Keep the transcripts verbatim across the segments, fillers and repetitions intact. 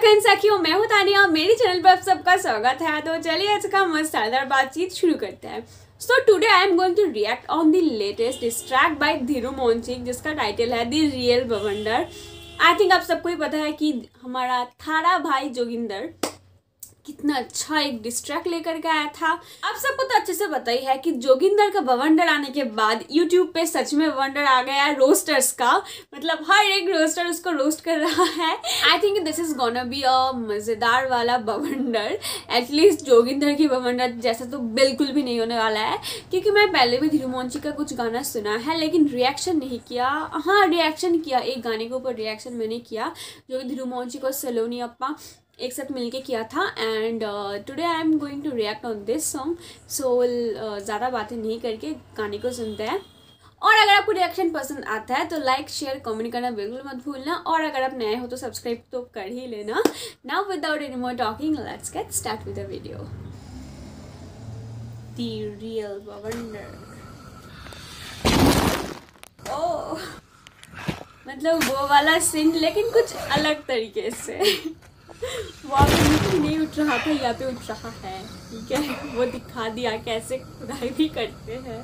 खन सखियों, मैं हूं तानिया, मेरे चैनल पर आप सबका स्वागत है। तो चलिए आज का मजेदार बातचीत शुरू करते हैं। So today I am going to react on the latest diss track by Dhiru Monchik, जिसका टाइटल है द रियल बवंडर। आई थिंक आप सबको ही पता है कि हमारा थारा भाई जोगिंदर कितना अच्छा एक डिस ट्रैक लेकर के आया था। आप सबको तो अच्छे से पता ही है कि जोगिंदर का बवंडर आने के बाद यूट्यूब पे सच में बवंडर आ गया है रोस्टर्स का। मतलब हर एक रोस्टर उसको रोस्ट कर रहा है। I think this is gonna be a मजेदार वाला बवंडर। एटलीस्ट जोगिंदर की बवंडर जैसा तो बिल्कुल भी नहीं होने वाला है, क्योंकि मैं पहले भी धीरू मोंचिक का कुछ गाना सुना है लेकिन रिएक्शन नहीं किया। हाँ, रिएक्शन किया, एक गाने के ऊपर रिएक्शन मैंने किया जो धीरू मोंचिक और सलोनी अप्पा एक साथ मिलके किया था। And today I am going to react on this song. So ज़्यादा बातें नहीं करके गाने को सुनते हैं। और अगर आपको रिएक्शन पसंद आता है तो लाइक शेयर कमेंट करना बिल्कुल मत भूलना। और अगर आप नए हो तो सब्सक्राइब तो कर ही लेना। Now without any more talking, let's get start with the video. The real बवंडर। ओह, मतलब वो वाला सीन लेकिन कुछ अलग तरीके से। वहाँ पे मिट्टी नहीं उठ रहा था, यहाँ पे उठ रहा है। ठीक है, वो दिखा दिया कैसे खुदाई भी करते हैं।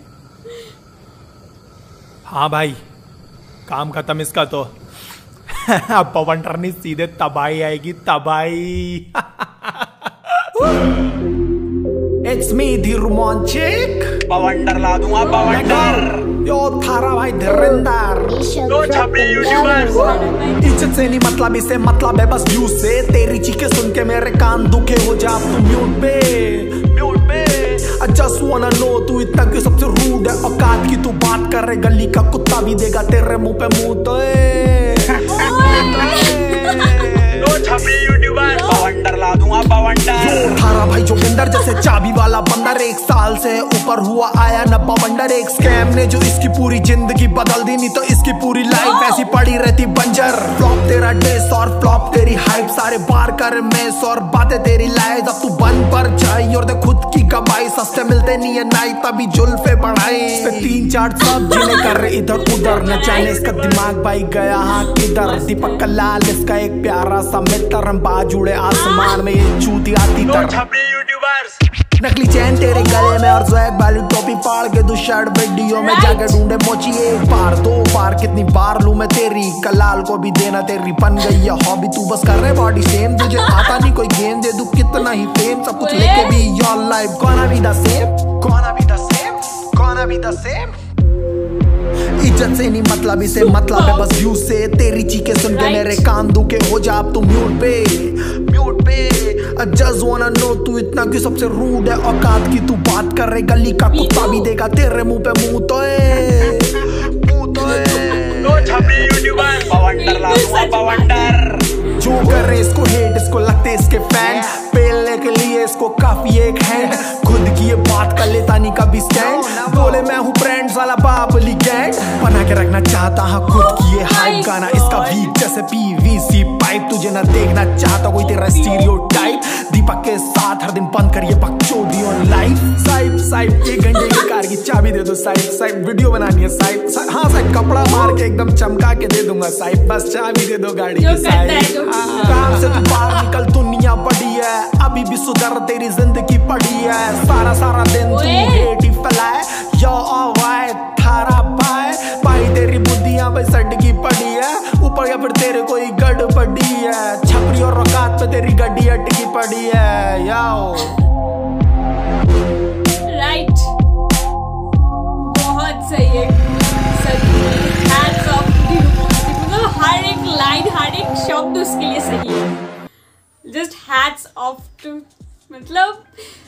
हाँ भाई, काम खत्म इसका तो। अब बवंडर नहीं, सीधे तबाही आएगी, तबाही। It's me, Dhiru मोंचिक। बवंडर ला दूंगा, बवंडर। यो थारा भाई धीरेंदर। दो छपरी यूट्यूबर्स। इज्जत से नहीं मतलब, इसे मतलब है बस व्यू से। तेरी चीखें सुन के मेरे कान दुखे, हो जा तू म्यूट पे, म्यूट पे। I just wanna know तू इतना क्यों सबसे रूड है। औकात की तू बात कर रहे, गली का कुत्ता भी देगा तेरे मुंह पे मुंह तो। दो छपरी यूट्यूबर्स। बवंडर ला दूंगा, बवंडर। थारा भाई जोगिंदर जैसे चाबी वाला बंदर, एक साल से ऊपर हुआ आया न बवंडर। एक स्कैम ने जो इसकी पूरी जिंदगी बदल दी, नहीं तो इसकी पूरी लाइफ ऐसी पड़ी रहती बंजर। फ्लॉप तेरा डेस और फ्लॉप तेरी हाइप, सारे बार कर मेस और बातें तेरी लाइज। अब तू बन पर जाई और दे खुद की कमाई, सस्ते मिलते नहीं है नाई तभी जुल्फे बढ़ाई। तीन चार सब जिन्हें कर रहे इधर उधर, न जाने इसका दिमाग भाई गया हाँ किधर। दीपक का लाल इसका एक प्यारा सा मित्र, बाजुड़े आसमान में ये चूती आती तर। यूट्यूबर्स। नकली चैन तेरे गले में और स्वैग वाली टोपी फाड़ के तू शर्ट वीडियो में जाके ढूंढे मोची। एक बार दो बार कितनी बार लूं मैं तेरी, कलाल को भी देना तेरी बन गई है हॉबी। तू बस कर रहे बॉडी सेम, तुझे आता नहीं कोई गेम, दे दू कितना ही फेम। सब कुछ लेके भी your life gonna be the same, gonna be the same, gonna be the same. इज्जत से नहीं मतलब, इसे मतलब है बस व्यू से। तेरी चीखें सुन के मेरे कान दुखे, हो जा अब तू म्यूट पे, म्यूट पे। I just wanna know तू इतना क्यों सबसे रूड है। औकात की तू बात कर रहे, गली का कुत्ता भी देगा तेरे मुंह पे मुंह तो। मुंह तो दो छपरी यूट्यूबर्स। बवंडर ला दूंगा, बवंडर। जो कर रहे इसको हेट, इसको लगते इसके फैन। पेलने के लिए इसको काफी एक हैंड, खुद की ये बात कर लेता नहीं कभी स्टैंड। बोले मैं हूँ ब्रांड्स वाला बाबली गैंग, बना के रखना चाहता हाँ खुद की ये हाइप। गाना इसका वीक जैसे पीवीसी पाइप, तुझे ना देखना चाहता कोई तेरा स्टीरियोटाइप। दीपक के साथ हर दिन बंद करिए बकचोदी ऑन लाइफ। साइब साइब एक घंटे की कार की चाबी दे दो साइब, साइब वीडियो बनानी है साइब। हाँ साइब कपड़ा मार के एकदम चमका के दे दूंगा साइब, बस चाबी दे दो गाड़ी की साइब। काम से तू बाहर निकल, दुनिया बड़ी है, अभी भी सुधर तेरी जिंदगी पड़ी है। सारा सारा दिन तू हेट ही फैलाए, यो ऑलराइट थारा भाई। भाई तेरी बुद्धियां भाई सड़की पड़ी है, ऊपर या फिर तेरे कोई गड़बड़ी है। छपरी और औकात पे तेरी गड्डी अटकी पड़ी है। याओ राइट, बहुत सही है, सही है। Hats off Dhiru Monchik. मतलब हर एक लाइन, हर एक शब्द उसके लिए सही है। जस्ट हैट्स ऑफ टू, मतलब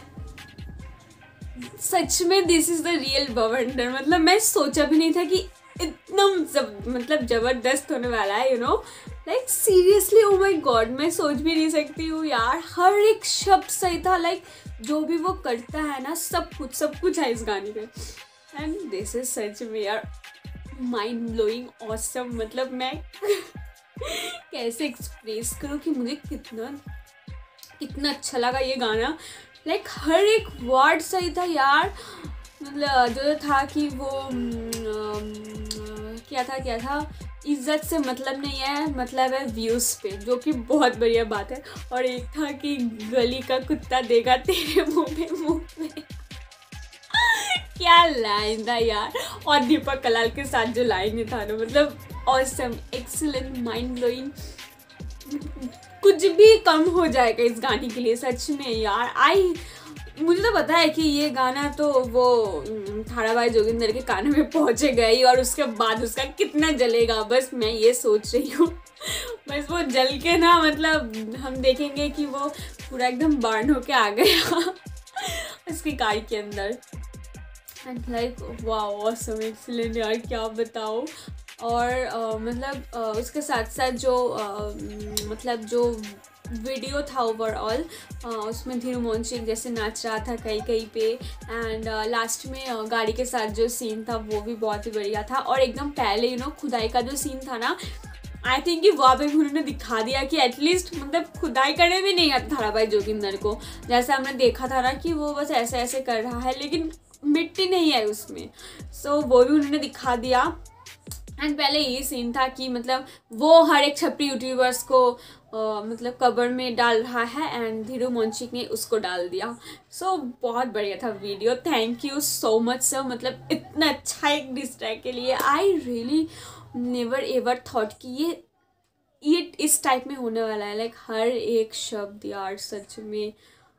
सच में दिस इज द रियल बवंडर। मतलब मैं सोचा भी नहीं था कि इतना जब, मतलब जबरदस्त होने वाला है, you know like seriously. Oh my god, मैं सोच भी नहीं सकती हूँ यार। हर एक शब्द सही था, लाइक जो भी वो करता है ना, सब कुछ सब कुछ है इस गाने पे। एंड दिस इज सच में यार माइंड ब्लोइंग ऑसम। मतलब मैं कैसे एक्सप्रेस करूँ कि मुझे कितना कितना अच्छा लगा ये गाना। लाइक हर एक वर्ड सही था यार। मतलब जो था कि वो क्या था क्या था इज्जत से मतलब नहीं है, मतलब है व्यूज़ पे, जो कि बहुत बढ़िया बात है। और एक था कि गली का कुत्ता देगा तेरे मुंह में मुंह में क्या लाइन था यार। और दीपक कलाल के साथ जो लाइन था ना, मतलब ऑसम, एक्सीलेंट, माइंड ब्लोइंग, कुछ भी कम हो जाएगा इस गाने के लिए सच में यार। आई मुझे तो पता है कि ये गाना तो वो थाराबाई जोगिंदर के कानों में पहुंचेगा ही, और उसके बाद उसका कितना जलेगा, बस मैं ये सोच रही हूँ। बस वो जल के ना, मतलब हम देखेंगे कि वो पूरा एकदम बर्न होके आ गया उसकी कार के अंदर। And like wow awesome, excellent यार, क्या बताओ। और uh, मतलब uh, उसके साथ साथ जो uh, मतलब जो वीडियो था ओवरऑल, उसमें धीरू मोहनसिंह जैसे नाच रहा था कहीं कहीं पे। एंड लास्ट में uh, गाड़ी के साथ जो सीन था वो भी बहुत ही बढ़िया था। और एकदम पहले यू नो खुदाई का जो सीन था ना, आई थिंक कि वहाँ पे भी उन्होंने दिखा दिया कि एटलीस्ट मतलब खुदाई करने भी नहीं आता थाराबाई जोगिंदर को। जैसे हमने देखा था ना कि वो बस ऐसे ऐसे कर रहा है, लेकिन मिट्टी नहीं है उसमें। सो so, वो भी उन्होंने दिखा दिया। एंड पहले ये सीन था कि मतलब वो हर एक छपरी यूट्यूबर्स को uh, मतलब कबर में डाल रहा है, एंड धीरू मोहनसिंह ने उसको डाल दिया। सो so, बहुत बढ़िया था video. Thank you so much sir, मतलब इतना अच्छा एक डिस्ट्रैक्ट के लिए। I really never ever thought कि ये ये इस टाइप में होने वाला है। लाइक हर एक शब्द यार सच में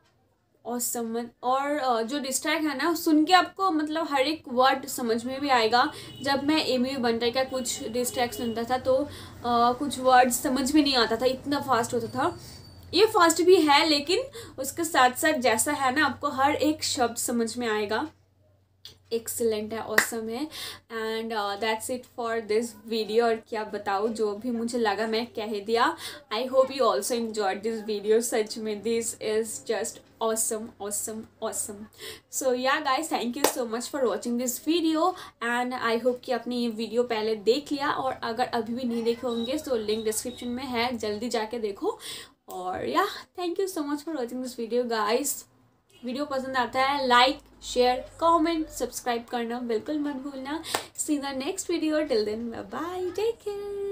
ऑसम। और जो डिस्ट्रैक्ट है ना, सुन के आपको मतलब हर एक वर्ड समझ में भी आएगा। जब मैं एमी बंटर का कुछ डिस्ट्रैक्ट सुनता था तो आ, कुछ वर्ड समझ में नहीं आता था, इतना फास्ट होता था। ये फास्ट भी है, लेकिन उसके साथ साथ जैसा है ना, आपको हर एक शब्द समझ में आएगा। एक्सीलेंट है, ऑसम है। And that's it for this video. और क्या बताऊँ, जो भी मुझे लगा मैं कह दिया। I hope you also enjoyed this video. सच में this is just awesome awesome awesome so yeah guys, thank you so much for watching this video and I hope कि आपने ये वीडियो पहले देख लिया, और अगर अभी भी नहीं देखे होंगे तो लिंक डिस्क्रिप्शन में है, जल्दी जाके देखो। और या thank you so much for watching this video guys. Video पसंद आता है लाइक शेयर कमेंट सब्सक्राइब करना बिल्कुल मत भूलना। See the next video, till then bye bye, take care.